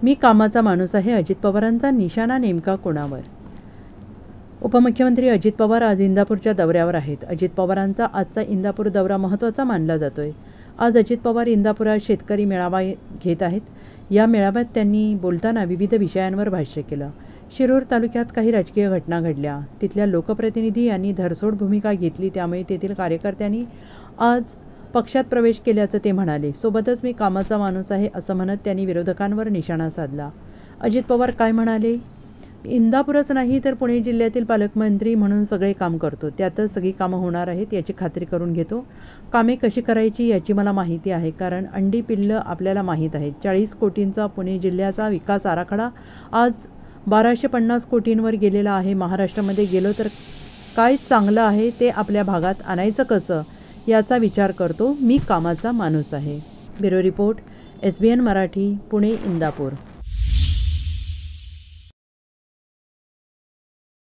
मी कामाचा माणूस आहे. अजित पवारांचा निशाणा नेमका कोणावर? उपमुख्यमंत्री अजित पवार आज इंदापूरच्या दौऱ्यावर आहेत. अजित पवारांचा आजचा इंदापूर दौरा महत्त्वाचा मानला जातोय. आज अजित पवार इंदापुरात शेतकरी मेळावा घेत आहेत. या मेळाव्यात त्यांनी बोलताना विविध विषयांवर भाष्य केलं. शिरूर तालुक्यात काही राजकीय घटना घडल्या. तिथल्या लोकप्रतिनिधी यांनी धरसोड भूमिका घेतली, त्यामुळे तेथील कार्यकर्त्यांनी आज पक्षात प्रवेश केल्याचं ते म्हणाले. सोबतच मी कामाचा माणूस आहे असं म्हणत त्यांनी विरोधकांवर निशाणा साधला. अजित पवार काय म्हणाले? इंदापूरच नाही तर पुणे जिल्ह्यातील पालकमंत्री म्हणून सगळे काम करतो. त्यातच सगळी कामं होणार आहेत याची खात्री करून घेतो. कामे कशी करायची याची मला माहिती आहे, कारण अंडी पिल्लं आपल्याला माहीत आहेत. 40 कोटींचा पुणे जिल्ह्याचा विकास आराखडा आज 1250 कोटींवर गेलेला आहे. महाराष्ट्रामध्ये गेलो तर काय चांगलं आहे ते आपल्या भागात आणायचं कसं याचा विचार करतो. मी कामाचा माणूस आहे. Bureau report, SBN Marathi, Pune, Indapur.